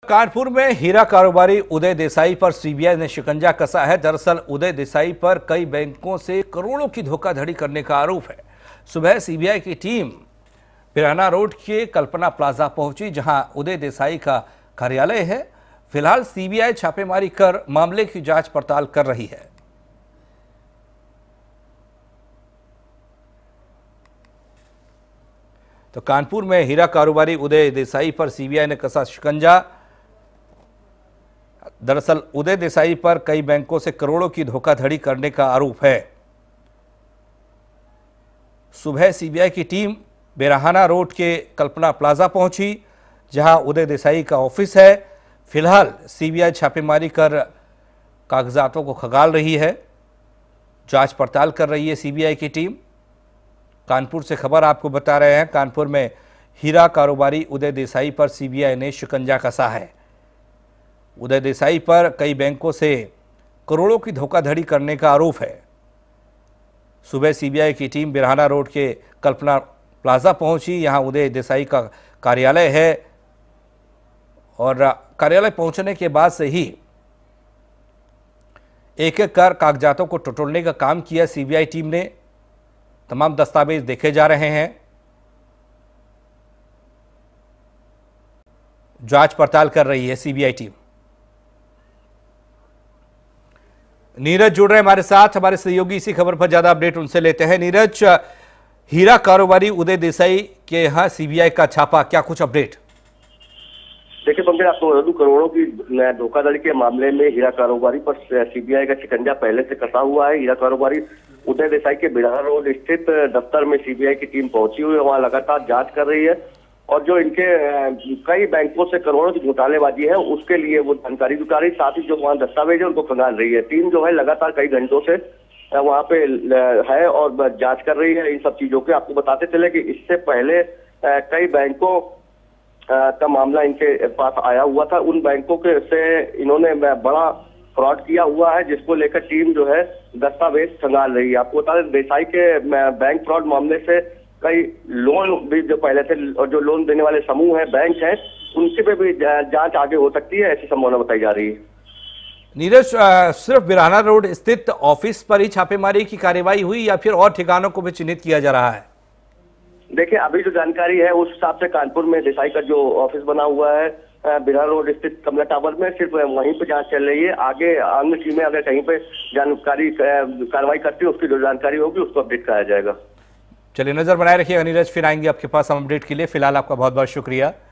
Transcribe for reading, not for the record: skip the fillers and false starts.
कानपुर में हीरा कारोबारी उदय देसाई पर सीबीआई ने शिकंजा कसा है। दरअसल उदय देसाई पर कई बैंकों से करोड़ों की धोखाधड़ी करने का आरोप है। सुबह सीबीआई की टीम पिराना रोड के कल्पना प्लाजा पहुंची, जहां उदय देसाई का कार्यालय है। फिलहाल सीबीआई छापेमारी कर मामले की जांच पड़ताल कर रही है। तो कानपुर में हीरा कारोबारी उदय देसाई पर सीबीआई ने कसा शिकंजा। दरअसल उदय देसाई पर कई बैंकों से करोड़ों की धोखाधड़ी करने का आरोप है। सुबह सीबीआई की टीम बेराहाना रोड के कल्पना प्लाजा पहुंची, जहां उदय देसाई का ऑफिस है। फिलहाल सीबीआई छापेमारी कर कागजातों को खंगाल रही है, जांच पड़ताल कर रही है सीबीआई की टीम। कानपुर से खबर आपको बता रहे हैं। कानपुर में हीरा कारोबारी उदय देसाई पर सीबीआई ने शिकंजा कसा है। उदय देसाई पर कई बैंकों से करोड़ों की धोखाधड़ी करने का आरोप है। सुबह सीबीआई की टीम बिरहाना रोड के कल्पना प्लाजा पहुंची, यहां उदय देसाई का कार्यालय है और कार्यालय पहुंचने के बाद से ही एक एक कर कागजातों को टटोलने का काम किया सीबीआई टीम ने। तमाम दस्तावेज देखे जा रहे हैं, जांच पड़ताल कर रही है सीबीआई टीम। नीरज जुड़ रहे हमारे साथ, हमारे सहयोगी इसी खबर पर ज्यादा अपडेट उनसे लेते हैं। नीरज, हीरा कारोबारी उदय देसाई के यहाँ सीबीआई का छापा, क्या कुछ अपडेट? देखिए पंकज, आपको बता दूं, करोड़ों की धोखाधड़ी के मामले में हीरा कारोबारी पर सीबीआई का शिकंजा पहले से कसा हुआ है। हीरा कारोबारी उदय देसाई के बिरहाना रोड स्थित दफ्तर में सीबीआई की टीम पहुंची हुई है, वहां लगातार जांच कर रही है और जो इनके कई बैंकों से करोड़ों की घोटालेबाजी है उसके लिए वो जानकारी जुटा रही, साथ ही जो वहाँ दस्तावेज है उनको खंगाल रही है। टीम जो है लगातार कई घंटों से वहाँ पे है और जांच कर रही है इन सब चीजों के। आपको बताते चले कि इससे पहले कई बैंकों का मामला इनके पास आया हुआ था। उन बैंकों के से इन्होंने बड़ा फ्रॉड किया हुआ है, जिसको लेकर टीम जो है दस्तावेज खंगाल रही है। आपको बता दें, देसाई के बैंक फ्रॉड मामले से कई लोन भी जो पहले थे और जो लोन देने वाले समूह है, बैंक है, उनसे पे भी जांच आगे हो सकती है, ऐसी संभावना बताई जा रही है। नीरज, सिर्फ बिरहाना रोड स्थित ऑफिस पर ही छापेमारी की कार्रवाई हुई या फिर और ठिकानों को भी चिन्हित किया जा रहा है? देखिए, अभी जो जानकारी है उस हिसाब से कानपुर में देसाई का जो ऑफिस बना हुआ है बिरहाना रोड स्थित कमला टावर में, सिर्फ वहीं पे जांच चल रही है। आगे अन्य टीमें अगर कहीं पे जानकारी कार्रवाई करती है, उसकी जो जानकारी होगी उसको अपडेट कराया जाएगा। चलिए, नजर बनाए रखिएगा नीरज, फिर आएंगे आपके पास हम अपडेट के लिए। फिलहाल आपका बहुत बहुत शुक्रिया।